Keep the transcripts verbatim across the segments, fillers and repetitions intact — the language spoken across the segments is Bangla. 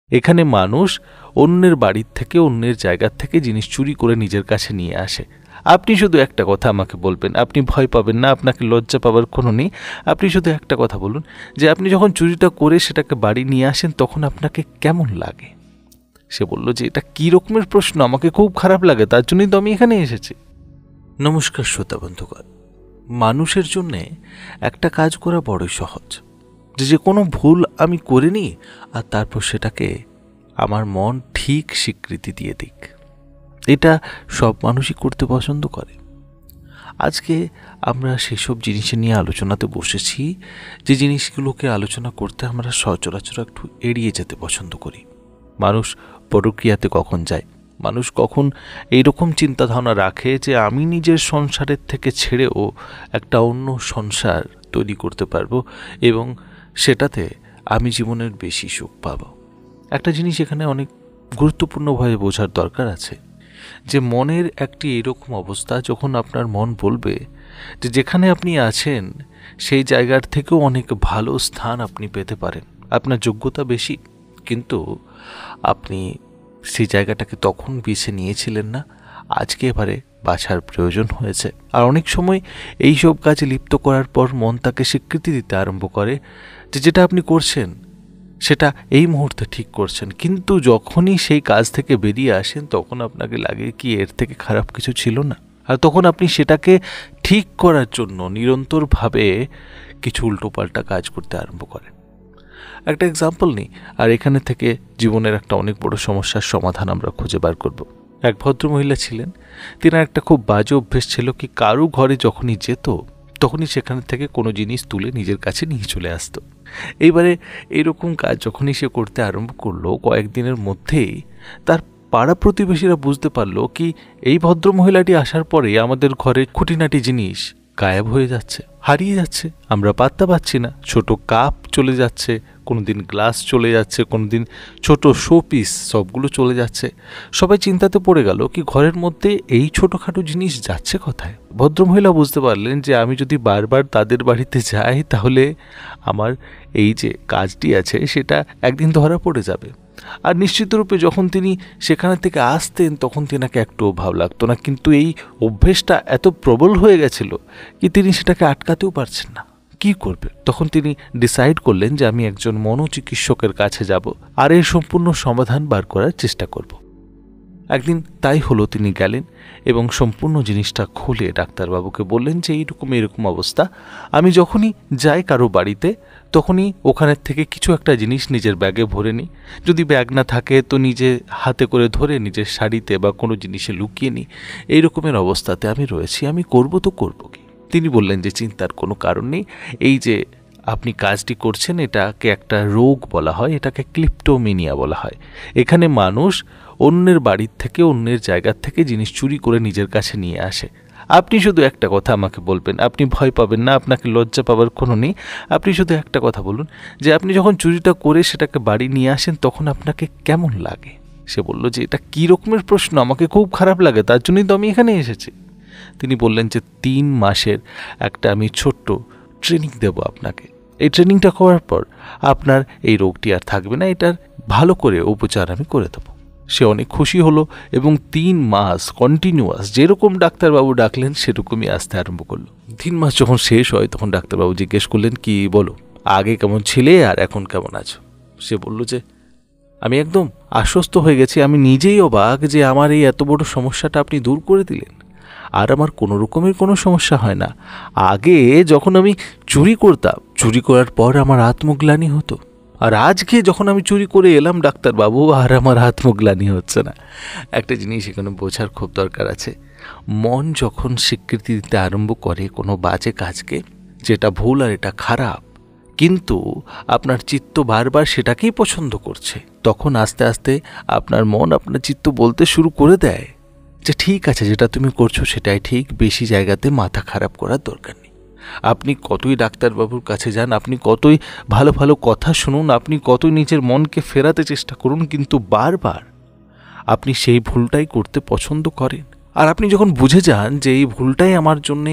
এখানে মানুষ অন্যের বাড়ির থেকে অন্যের জায়গার থেকে জিনিস চুরি করে নিজের কাছে নিয়ে আসে। আপনি শুধু একটা কথা আমাকে বলবেন, আপনি ভয় পাবেন না, আপনাকে লজ্জা পাবার কোনো নেই। আপনি শুধু একটা কথা বলুন যে আপনি যখন চুরিটা করে সেটাকে বাড়ি নিয়ে আসেন তখন আপনাকে কেমন লাগে। সে বলল যে এটা কী রকমের প্রশ্ন, আমাকে খুব খারাপ লাগে, তার জন্যই তো আমি এখানে এসেছি। নমস্কার শ্রোতা বন্ধুগণ, মানুষের জন্যে একটা কাজ করা বড়ই সহজ, যে যে কোনো ভুল আমি করে নিই আর তারপর সেটাকে আমার মন ঠিক স্বীকৃতি দিয়ে দিক। এটা সব মানুষই করতে পছন্দ করে। আজকে আমরা সেসব জিনিস নিয়ে আলোচনাতে বসেছি, যে জিনিসগুলোকে আলোচনা করতে আমরা সচরাচর একটু এড়িয়ে যেতে পছন্দ করি। মানুষ পরক্রিয়াতে কখন যায়, মানুষ কখন এইরকম চিন্তাধারণা রাখে যে আমি নিজের সংসারের থেকে ছেড়েও একটা অন্য সংসার তৈরি করতে পারবো এবং সেটাতে আমি জীবনের বেশি সুখ পাব। একটা জিনিস এখানে অনেক গুরুত্বপূর্ণভাবে বোঝার দরকার আছে, যে মনের একটি এরকম অবস্থা যখন আপনার মন বলবে যে যেখানে আপনি আছেন সেই জায়গার থেকেও অনেক ভালো স্থান আপনি পেতে পারেন, আপনার যোগ্যতা বেশি, কিন্তু আপনি সেই জায়গাটাকে তখন বেছে নিয়েছিলেন না, আজকে এবারে বাছার প্রয়োজন হয়েছে। আর অনেক সময় এই সব কাজে লিপ্ত করার পর মন তাকে স্বীকৃতি দিতে আরম্ভ করে যে যেটা আপনি করছেন সেটা এই মুহূর্তে ঠিক করছেন, কিন্তু যখনই সেই কাজ থেকে বেরিয়ে আসেন তখন আপনাকে লাগে কি এর থেকে খারাপ কিছু ছিল না। আর তখন আপনি সেটাকে ঠিক করার জন্য নিরন্তরভাবে কিছু উল্টোপাল্টা কাজ করতে আরম্ভ করেন। একটা এক্সাম্পল নিই, আর এখানে থেকে জীবনের একটা অনেক বড় সমস্যার সমাধান আমরা খুঁজে বার করব। এক ভদ্রমহিলা ছিলেন, তিনার একটা খুব বাজে অভ্যেস ছিল কি কারু ঘরে যখনই যেত তখনই সেখান থেকে কোনো জিনিস তুলে নিজের কাছে নিয়ে চলে আসতো। এইবারে এইরকম কাজ যখনই সে করতে আরম্ভ করলো, কয়েকদিনের মধ্যেই তার পাড়া প্রতিবেশীরা বুঝতে পারলো কি এই ভদ্রমহিলাটি আসার পরে আমাদের ঘরে খুঁটিনাটি জিনিস গায়েব হয়ে যাচ্ছে, হারিয়ে যাচ্ছে, আমরা পাত্তা পাচ্ছি না। ছোট কাপ চলে যাচ্ছে, কোনোদিন গ্লাস চলে যাচ্ছে, কোনোদিন ছোট শো পিস, সবগুলো চলে যাচ্ছে। সবাই চিন্তাতে পড়ে গেল কি ঘরের মধ্যে এই ছোটোখাটো জিনিস যাচ্ছে কোথায়। ভদ্রমহিলা বুঝতে পারলেন যে আমি যদি বারবার তাদের বাড়িতে যাই তাহলে আমার এই যে কাজটি আছে সেটা একদিন ধরা পড়ে যাবে। আর নিশ্চিতরূপে যখন তিনি সেখানে থেকে আসতেন তখন তিনাকে একটুও ভালো লাগতো না, কিন্তু এই অভ্যেসটা এত প্রবল হয়ে গেছিল কি তিনি সেটাকে আটকাতেও পারছেন না। কি করবে? তখন তিনি ডিসাইড করলেন যে আমি একজন মনোচিকিৎসকের কাছে যাব আর এর সম্পূর্ণ সমাধান বার করার চেষ্টা করব। একদিন তাই হলো, তিনি গেলেন এবং সম্পূর্ণ জিনিসটা খুলে ডাক্তারবাবুকে বললেন যে এইরকম এরকম অবস্থা। আমি যখনই যাই কারো বাড়িতে তখনই ওখানের থেকে কিছু একটা জিনিস নিজের ব্যাগে ভরে নিই, যদি ব্যাগ না থাকে তো নিজে হাতে করে ধরে নিজের শাড়িতে বা কোনো জিনিসে লুকিয়ে নিই। এই রকমের অবস্থাতে আমি রয়েছি, আমি করব তো করব কি। তিনি বললেন যে চিন্তার কোনো কারণ নেই, এই যে আপনি কাজটি করছেন এটাকে একটা রোগ বলা হয়, এটাকে ক্লিপ্টোমেনিয়া বলা হয়। এখানে মানুষ অন্যের বাড়ির থেকে অন্যের জায়গার থেকে জিনিস চুরি করে নিজের কাছে নিয়ে আসে। আপনি শুধু একটা কথা আমাকে বলবেন, আপনি ভয় পাবেন না, আপনাকে লজ্জা পাবার কোনো নেই। আপনি শুধু একটা কথা বলুন যে আপনি যখন চুরিটা করে সেটাকে বাড়ি নিয়ে আসেন তখন আপনাকে কেমন লাগে। সে বলল যে এটা কী রকমের প্রশ্ন, আমাকে খুব খারাপ লাগে, তার জন্যই তো আমি এখানে এসেছি। তিনি বললেন যে তিন মাসের একটা আমি ছোট্ট ট্রেনিং দেব আপনাকে। এই ট্রেনিংটা করার পর আপনার এই রোগটি আর থাকবে না, এটার ভালো করে উপচার আমি করে দেবো। সে অনেক খুশি হলো এবং তিন মাস কন্টিনিউয়াস যেরকম ডাক্তারবাবু ডাকলেন সেরকমই আসতে আরম্ভ করলো। তিন মাস যখন শেষ হয় তখন ডাক্তারবাবু জিজ্ঞেস করলেন কি বলো আগে কেমন ছিলে আর এখন কেমন আছো। সে বলল যে আমি একদম আশ্বস্ত হয়ে গেছি, আমি নিজেই অবাক যে আমার এই এত বড় সমস্যাটা আপনি দূর করে দিলেন, আর আমার কোনো রকমের কোনো সমস্যা হয় না। আগে যখন আমি চুরি করতাম, চুরি করার পর আমার আত্মগ্লানি হতো, আর আজকে যখন আমি চুরি করে এলাম ডাক্তারবাবু আর আমার আত্মগ্লানি হচ্ছে না। একটা জিনিস এখানে বোঝার খুব দরকার আছে, মন যখন স্বীকৃতি দিতে আরম্ভ করে কোনো বাজে কাজকে, যেটা ভুল আর এটা খারাপ, কিন্তু আপনার চিত্ত বারবার সেটাকেই পছন্দ করছে, তখন আস্তে আস্তে আপনার মন আপনার চিত্ত বলতে শুরু করে দেয় যে ঠিক আছে যেটা তুমি করছো সেটাই ঠিক, বেশি জায়গাতে মাথা খারাপ করার দরকার নেই। আপনি কতই ডাক্তারবাবুর কাছে যান, আপনি কতই ভালো ভালো কথা শুনুন, আপনি কতই নিজের মনকে ফেরাতে চেষ্টা করুন, কিন্তু বারবার আপনি সেই ভুলটাই করতে পছন্দ করেন। আর আপনি যখন বুঝে যান যে এই ভুলটাই আমার জন্যে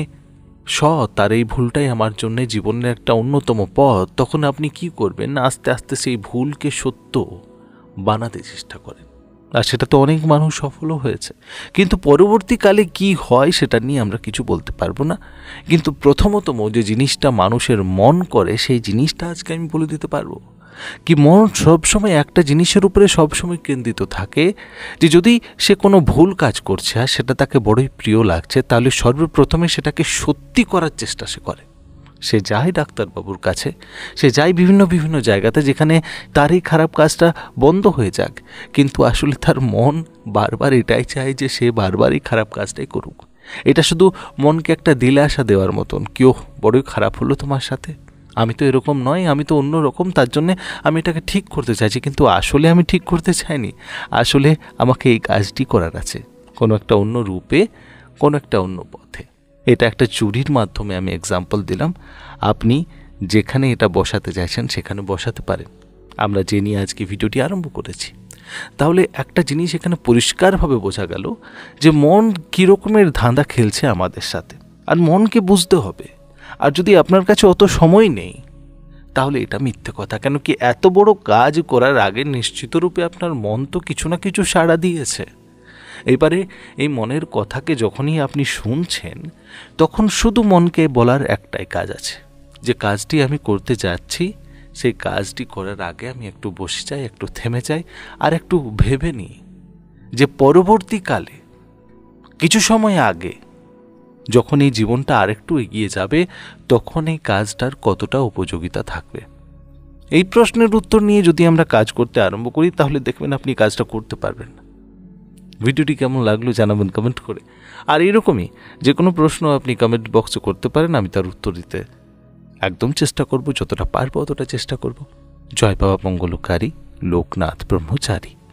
সৎ আর এই ভুলটাই আমার জন্যে জীবনের একটা অন্যতম পথ, তখন আপনি কি করবেন, আস্তে আস্তে সেই ভুলকে সত্য বানাতে চেষ্টা করেন, আর সেটা তো অনেক মানুষ সফলও হয়েছে। কিন্তু পরবর্তীকালে কি হয় সেটা নিয়ে আমরা কিছু বলতে পারবো না। কিন্তু প্রথমতম যে জিনিসটা মানুষের মন করে সেই জিনিসটা আজকে আমি বলে দিতে পারবো। কি মন সবসময় একটা জিনিসের উপরে সবসময় কেন্দ্রিত থাকে, যে যদি সে কোনো ভুল কাজ করছে আর সেটা তাকে বড়ই প্রিয় লাগছে, তাহলে সর্বপ্রথমে সেটাকে সত্যি করার চেষ্টা সে করে। সে যায় ডাক্তারবাবুর কাছে, সে যায় বিভিন্ন বিভিন্ন জায়গাতে যেখানে তার এই খারাপ কাজটা বন্ধ হয়ে যাক, কিন্তু আসলে তার মন বারবার এটাই চায় যে সে বারবারই খারাপ কাজটাই করুক। এটা শুধু মনকে একটা দিলে আসা দেওয়ার মতন, কেউ বড়ই খারাপ হলো তোমার সাথে, আমি তো এরকম নয়, আমি তো অন্য রকম, তার জন্যে আমি এটাকে ঠিক করতে চাইছি, কিন্তু আসলে আমি ঠিক করতে চাইনি, আসলে আমাকে এই কাজটি করার আছে কোনো একটা অন্য রূপে, কোনো একটা অন্য পথে। এটা একটা চুরির মাধ্যমে আমি এক্সাম্পল দিলাম, আপনি যেখানে এটা বসাতে চাইছেন সেখানে বসাতে পারেন। আমরা যে নিয়ে আজকে ভিডিওটি আরম্ভ করেছি, তাহলে একটা জিনিস এখানে পরিষ্কারভাবে বোঝা গেল যে মন কী রকমের ধাঁধা খেলছে আমাদের সাথে, আর মনকে বুঝতে হবে। আর যদি আপনার কাছে অত সময় নেই তাহলে এটা মিথ্যে কথা, কেন কি এত বড় কাজ করার আগে নিশ্চিতরূপে আপনার মন তো কিছু না কিছু সাড়া দিয়েছে। এবারে এই মনের কথাকে যখনই আপনি শুনছেন তখন শুধু মনকে বলার একটাই কাজ আছে, যে কাজটি আমি করতে যাচ্ছি সেই কাজটি করার আগে আমি একটু বসে যাই, একটু থেমে যাই, আর একটু ভেবে নিই যে পরবর্তীকালে কিছু সময় আগে যখন এই জীবনটা আরেকটু এগিয়ে যাবে তখন এই কাজটার কতটা উপযোগিতা থাকবে। এই প্রশ্নের উত্তর নিয়ে যদি আমরা কাজ করতে আরম্ভ করি তাহলে দেখবেন আপনি কাজটা করতে পারবেন। ভিডিওটি কেমন লাগলো জানাবেন কমেন্ট করে, আর এরকমই যে কোনো প্রশ্ন আপনি কমেন্ট বক্সে করতে পারেন, আমি তার উত্তর দিতে একদম চেষ্টা করব, যতটা পারবো অতটা চেষ্টা করব। জয় বাবা মঙ্গলকারী লোকনাথ ব্রহ্মচারী।